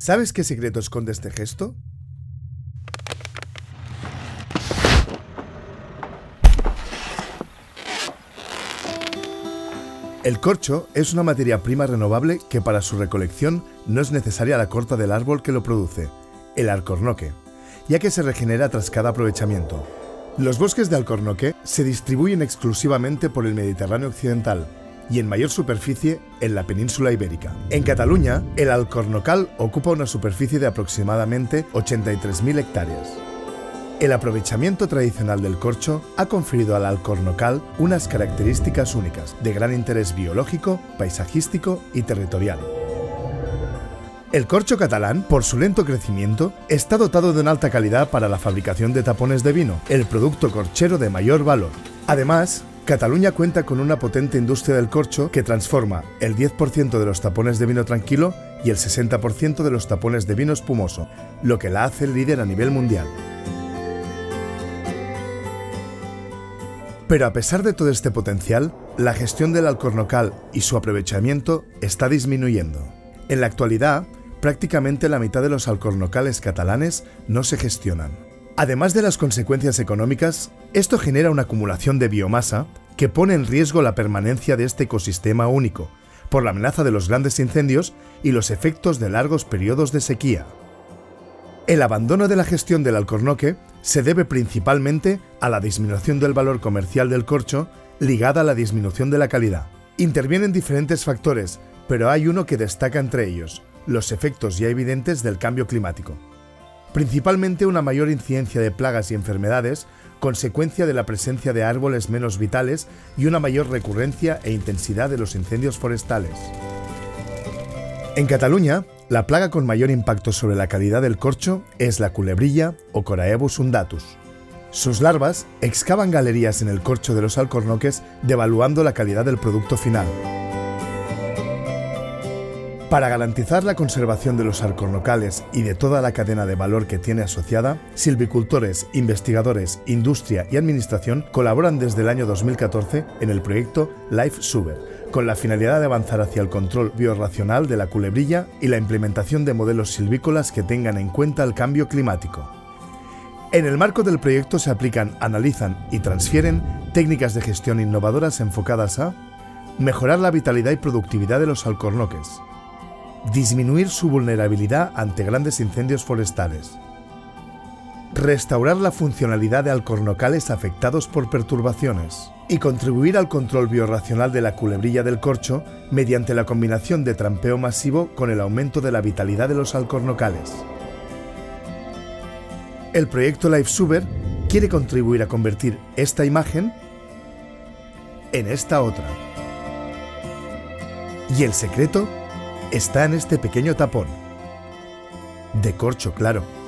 ¿Sabes qué secreto esconde este gesto? El corcho es una materia prima renovable que para su recolección no es necesaria la corta del árbol que lo produce, el alcornoque, ya que se regenera tras cada aprovechamiento. Los bosques de alcornoque se distribuyen exclusivamente por el Mediterráneo occidental y en mayor superficie en la península ibérica. En Cataluña, el alcornocal ocupa una superficie de aproximadamente 83.000 hectáreas. El aprovechamiento tradicional del corcho ha conferido al alcornocal unas características únicas de gran interés biológico, paisajístico y territorial. El corcho catalán, por su lento crecimiento, está dotado de una alta calidad para la fabricación de tapones de vino, el producto corchero de mayor valor. Además, Cataluña cuenta con una potente industria del corcho que transforma el 10% de los tapones de vino tranquilo y el 60% de los tapones de vino espumoso, lo que la hace líder a nivel mundial. Pero a pesar de todo este potencial, la gestión del alcornocal y su aprovechamiento está disminuyendo. En la actualidad, prácticamente la mitad de los alcornocales catalanes no se gestionan. Además de las consecuencias económicas, esto genera una acumulación de biomasa que pone en riesgo la permanencia de este ecosistema único, por la amenaza de los grandes incendios y los efectos de largos periodos de sequía. El abandono de la gestión del alcornoque se debe principalmente a la disminución del valor comercial del corcho ligada a la disminución de la calidad. Intervienen diferentes factores, pero hay uno que destaca entre ellos: los efectos ya evidentes del cambio climático. Principalmente una mayor incidencia de plagas y enfermedades, consecuencia de la presencia de árboles menos vitales y una mayor recurrencia e intensidad de los incendios forestales. En Cataluña, la plaga con mayor impacto sobre la calidad del corcho es la culebrilla o Coraebus undatus. Sus larvas excavan galerías en el corcho de los alcornoques, devaluando la calidad del producto final. Para garantizar la conservación de los alcornocales y de toda la cadena de valor que tiene asociada, silvicultores, investigadores, industria y administración colaboran desde el año 2014 en el proyecto LifeSuber, con la finalidad de avanzar hacia el control biorracional de la culebrilla y la implementación de modelos silvícolas que tengan en cuenta el cambio climático. En el marco del proyecto se aplican, analizan y transfieren técnicas de gestión innovadoras enfocadas a mejorar la vitalidad y productividad de los alcornoques, disminuir su vulnerabilidad ante grandes incendios forestales, restaurar la funcionalidad de alcornocales afectados por perturbaciones y contribuir al control biorracional de la culebrilla del corcho mediante la combinación de trampeo masivo con el aumento de la vitalidad de los alcornocales. El proyecto LifeSuber quiere contribuir a convertir esta imagen en esta otra. Y el secreto está en este pequeño tapón. De corcho, claro.